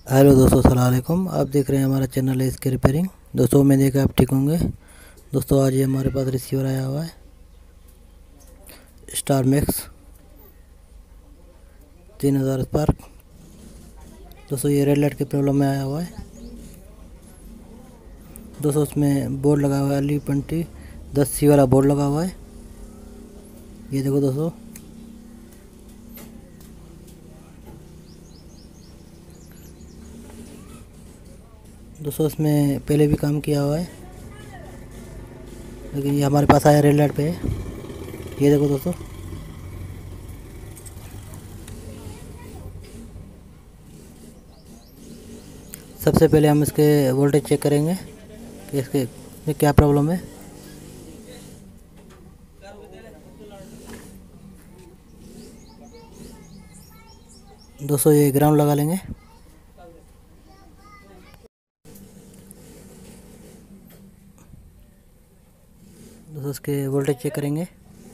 Hello दोस्तों, अस्सलाम वालेकुम। आप देख रहे हैं हमारा चैनल है इसके रिपेयरिंग। दोस्तों उम्मीद है कि आप ठीक होंगे। दोस्तों आज ये हमारे पास रिसीवर आया हुआ है स्टार मैक्स 3000 स्पार्क। दोस्तों ये रेड लाइट की प्रॉब्लम में आया हुआ है। दोस्तों उसमें बोर्ड लगा हुआ है LE20 10C वाला बोर्ड लगा हुआ है। ये देखो दोस्तों, इसमें पहले भी काम किया हुआ है, लेकिन ये हमारे पास आया रेड लाइट पे है। ये देखो दोस्तों, सबसे पहले हम इसके वोल्टेज चेक करेंगे कि इसके में क्या प्रॉब्लम है। दोस्तों ये ग्राउंड लगा लेंगे। दोस्तों इसके वोल्टेज चेक करेंगे।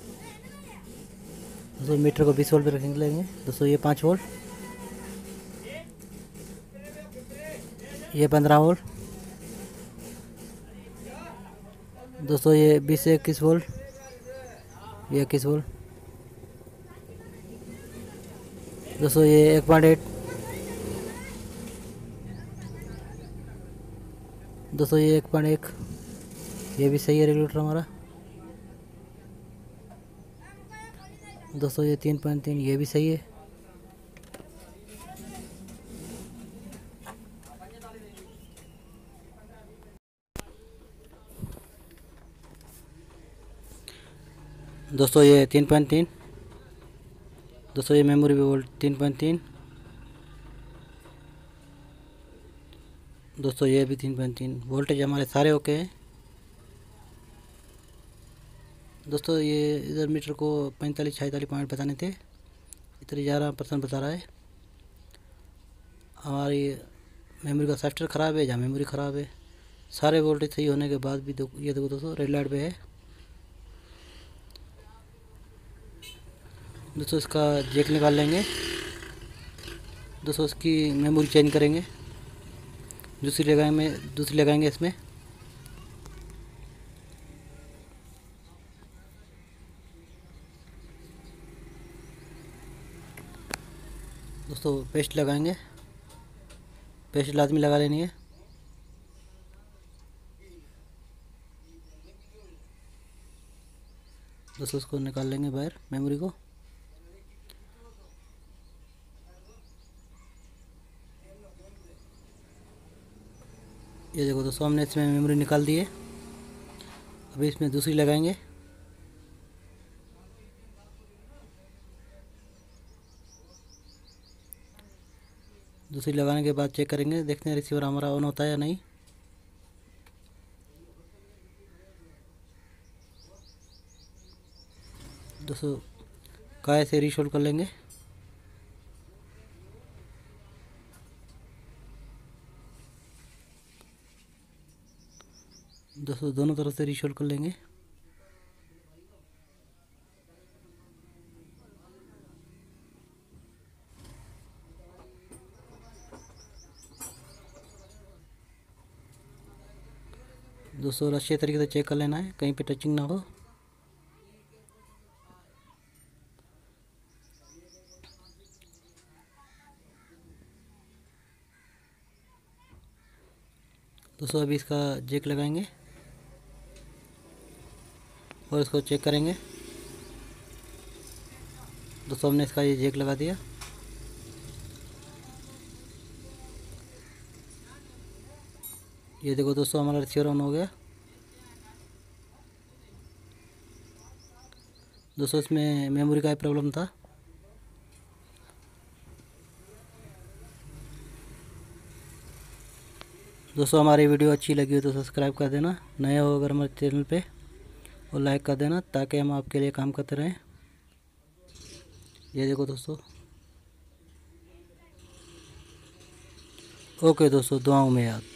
दोस्तों मीटर को 20 वोल्ट पे रखेंगे लेंगे। दोस्तों ये 5 वोल्ट, ये 15 वोल्ट। दोस्तों ये 20 से 21 वोल्ट, ये 21 वोल्ट। दोस्तों ये 1.8। दोस्तों ये 1.1, ये भी सही है रेगुलेटर हमारा। दोस्तों ये 3.3, ये भी सही है। दोस्तों ये 3.3। दोस्तों ये मेमोरी भी वोल्ट 3.3। दोस्तों ये भी 3.3 वोल्टेज हमारे सारे ओके हैं। दोस्तों ये इधर मीटर को 45-46 पॉइंट बताने थे, इधर 11% बता रहा है। हमारी मेमोरी का सॉफ्टवेयर ख़राब है, जहाँ मेमोरी ख़राब है। सारे वोल्टेज सही होने के बाद भी ये देखो दोस्तों रेड लाइट पे है। दोस्तों इसका जैक निकाल लेंगे। दोस्तों इसकी मेमोरी चेंज करेंगे, दूसरी लगाएंगे इसमें। दोस्तों पेस्ट लगाएंगे, पेस्ट लाजमी लगा लेनी है। दोस्तों उसको निकाल लेंगे बाहर मेमोरी को। ये देखो दोस्तों, हमने इसमें मेमोरी निकाल दी है। अभी इसमें दूसरी लगाएंगे। दूसरी लगाने के बाद चेक करेंगे, देखते हैं रिसीवर हमारा ऑन होता है या नहीं। दोस्तों काय से रीशोल्ड कर लेंगे। दोस्तों दोनों तरफ से रीशोल्ड कर लेंगे। दोस्तों अच्छे तरीके से चेक कर लेना है, कहीं पे टचिंग ना हो। दोस्तों अभी इसका जैक लगाएंगे और इसको चेक करेंगे। दोस्तों हमने इसका ये जैक लगा दिया। ये देखो दोस्तों, हमारा रिसीवर ऑन हो गया। दोस्तों इसमें मेमोरी का प्रॉब्लम था। दोस्तों हमारी वीडियो अच्छी लगी हो तो सब्सक्राइब कर देना, नए हो अगर हमारे चैनल पे, और लाइक कर देना ताकि हम आपके लिए काम करते रहें। ये देखो दोस्तों। ओके दोस्तों, दुआओं में याद।